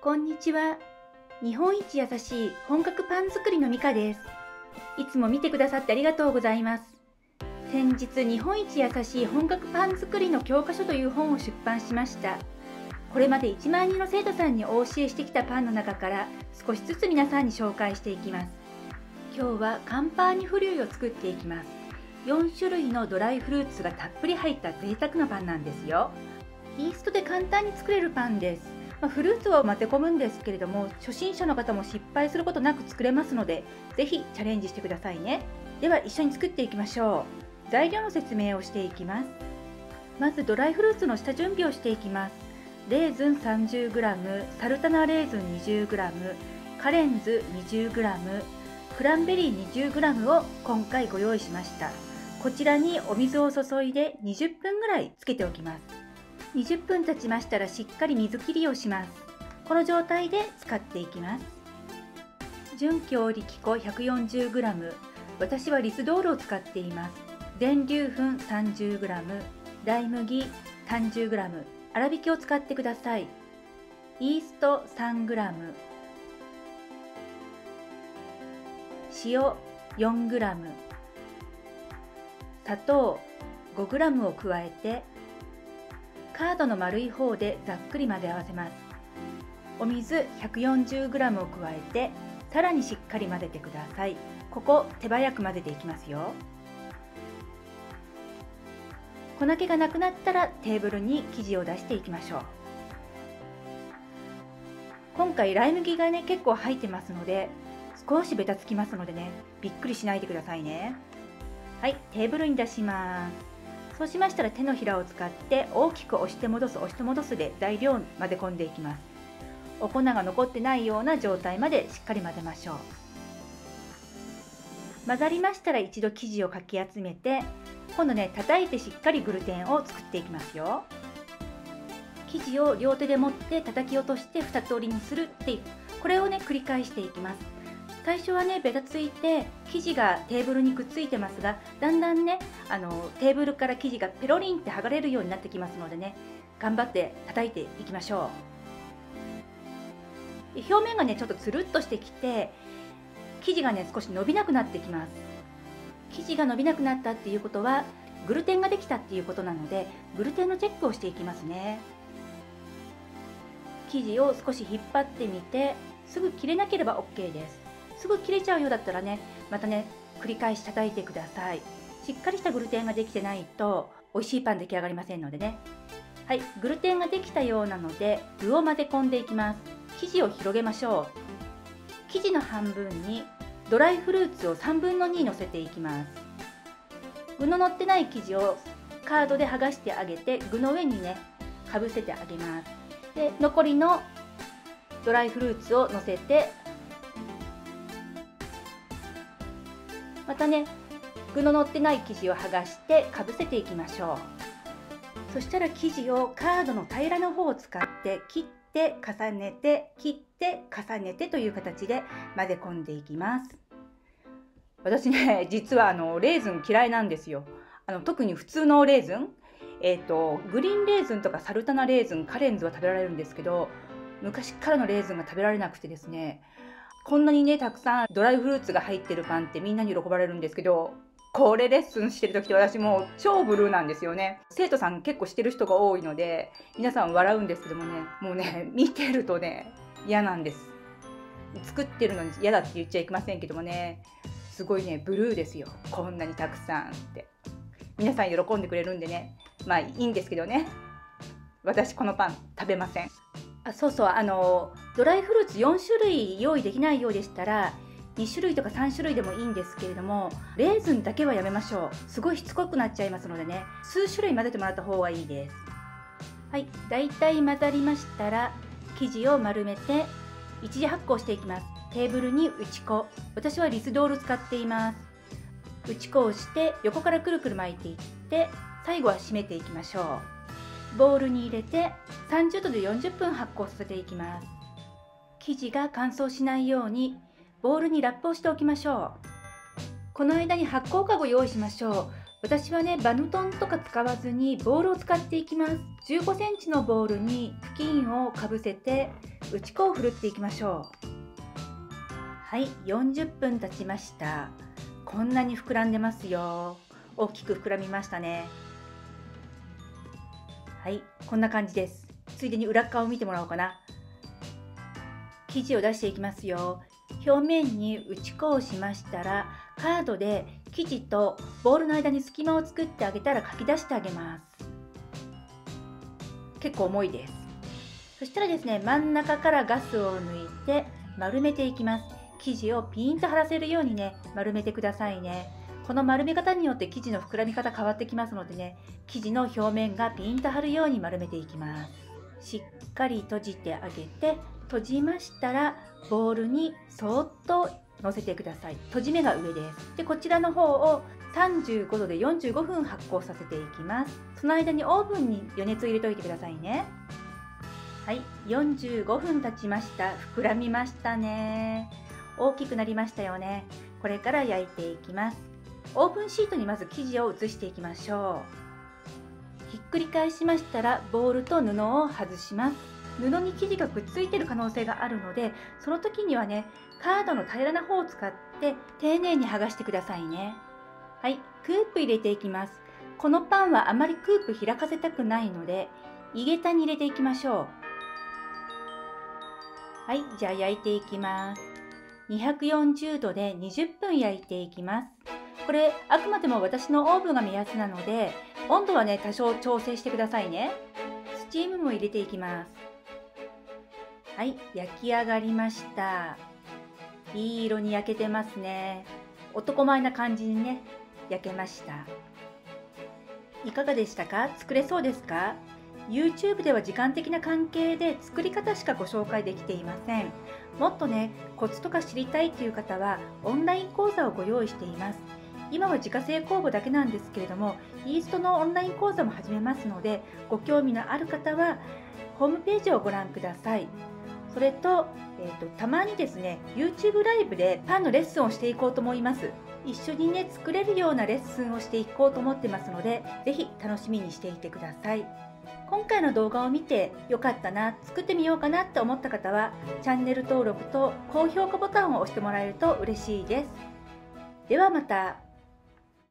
こんにちは。日本一優しい本格パン作りのミカです。いつも見てくださってありがとうございます。先日、日本一優しい本格パン作りの教科書という本を出版しました。これまで1万人の生徒さんにお教えしてきたパンの中から少しずつ皆さんに紹介していきます。今日はカンパーニュフリュイを作っていきます。4種類のドライフルーツがたっぷり入った贅沢なパンなんですよ。イーストで簡単に作れるパンです。フルーツを混ぜ込むんですけれども、初心者の方も失敗することなく作れますので、ぜひチャレンジしてくださいね。では一緒に作っていきましょう。材料の説明をしていきます。まずドライフルーツの下準備をしていきます。レーズン 30g、サルタナレーズン 20g、カレンズ 20g、クランベリー 20g を今回ご用意しました。こちらにお水を注いで20分ぐらいつけておきます。20分経ちましたらしっかり水切りをします。この状態で使っていきます。純強力粉 140g、 私はリスドールを使っています。全粒粉 30g、 大麦 30g、 粗挽きを使ってください。イースト 3g、 塩 4g、 砂糖 5g を加えてカードの丸い方でざっくり混ぜ合わせます。お水 140g を加えてさらにしっかり混ぜてください。ここ手早く混ぜていきますよ。粉気がなくなったらテーブルに生地を出していきましょう。今回ライ麦がね結構入ってますので少しベタつきますのでね、びっくりしないでくださいね。はい、テーブルに出します。そうしましたら手のひらを使って大きく押して戻す押して戻すで材料を混ぜ込んでいきます。お粉が残ってないような状態までしっかり混ぜましょう。混ざりましたら一度生地をかき集めて今度ね叩いてしっかりグルテンを作っていきますよ。生地を両手で持って叩き落として2つ折りにするっていう、これをね繰り返していきます。最初はねベタついて生地がテーブルにくっついてますが、だんだんねテーブルから生地がペロリンって剥がれるようになってきますのでね、頑張って叩いていきましょう。表面がねちょっとつるっとしてきて生地がね少し伸びなくなってきます。生地が伸びなくなったっていうことはグルテンができたっていうことなので、グルテンのチェックをしていきますね。生地を少し引っ張ってみてすぐ切れなければ OK です。すぐ切れちゃうようだったらねまたね繰り返し叩いてください。しっかりしたグルテンができてないと美味しいパン出来上がりませんのでね。はい、グルテンができたようなので具を混ぜ込んでいきます。生地を広げましょう。生地の半分にドライフルーツを3分の2乗せていきます。具の乗ってない生地をカードで剥がしてあげて具の上にねかぶせてあげます。で残りのドライフルーツを乗せてまたね具の乗ってない生地を剥がしてかぶせていきましょう。そしたら生地をカードの平らな方を使って切って重ねて切って重ねてという形で混ぜ込んでいきます。私ね実はレーズン嫌いなんですよ。特に普通のレーズン、グリーンレーズンとかサルタナレーズン、カレンズは食べられるんですけど、昔からのレーズンが食べられなくてですね、こんなにねたくさんドライフルーツが入ってるパンってみんなに喜ばれるんですけど、これレッスンしてる時って私もう超ブルーなんですよね。生徒さん結構してる人が多いので皆さん笑うんですけどもね、もうね見てるとね嫌なんです。作ってるのに嫌だって言っちゃいけませんけどもね、すごいねブルーですよ。こんなにたくさんって皆さん喜んでくれるんでね、まあいいんですけどね、私このパン食べません。そうそう、ドライフルーツ4種類用意できないようでしたら2種類とか3種類でもいいんですけれども、レーズンだけはやめましょう。すごいしつこくなっちゃいますのでね、数種類混ぜてもらった方がいいです。はい、だいたい混ざりましたら生地を丸めて一次発酵していきます。テーブルに打ち粉、私はリスドール使っています。打ち粉をして横からくるくる巻いていって最後は締めていきましょう。ボウルに入れて30度で40分発酵させていきます。生地が乾燥しないようにボウルにラップをしておきましょう。この間に発酵かごを用意しましょう。私はねバヌトンとか使わずにボウルを使っていきます。15センチのボウルに布巾をかぶせて打ち粉をふるっていきましょう。はい、40分経ちました。こんなに膨らんでますよ。大きく膨らみましたね。はい、こんな感じです。ついでに裏側を見てもらおうかな。生地を出していきますよ。表面に打ち粉をしましたら、カードで生地とボールの間に隙間を作ってあげたらかき出してあげます。結構重いです。そしたらですね、真ん中からガスを抜いて丸めていきます。生地をピーンと張らせるようにね、丸めてくださいね。この丸め方によって生地の膨らみ方変わってきますのでね、生地の表面がピーンと張るように丸めていきます。しっかり閉じてあげて、閉じましたらボウルにそーっと乗せてください。閉じ目が上です。で、こちらの方を35度で45分発酵させていきます。その間にオーブンに余熱を入れておいてくださいね。はい、45分経ちました。膨らみましたね。大きくなりましたよね。これから焼いていきます。オーブンシートにまず生地を移していきましょう。ひっくり返しましたらボウルと布を外します。布に生地がくっついている可能性があるので、その時にはね、カードの平らな方を使って丁寧に剥がしてくださいね。はい、クープ入れていきます。このパンはあまりクープ開かせたくないので、井桁に入れていきましょう。はい、じゃあ焼いていきます。240度で20分焼いていきます。これあくまでも私のオーブンが目安なので、温度はね多少調整してくださいね。スチームも入れていきます。はい、焼き上がりました。いい色に焼けてますね。男前な感じにね焼けました。いかがでしたか？作れそうですか？YouTube では時間的な関係で作り方しかご紹介できていません。もっとね、コツとか知りたいという方はオンライン講座をご用意しています。今は自家製酵母だけなんですけれども、イーストのオンライン講座も始めますので、ご興味のある方はホームページをご覧ください。それと、たまにですね、YouTube ライブでパンのレッスンをしていこうと思います。一緒にね、作れるようなレッスンをしていこうと思ってますので、ぜひ楽しみにしていてください。今回の動画を見てよかったな、作ってみようかなって思った方は、チャンネル登録と高評価ボタンを押してもらえると嬉しいです。ではまた。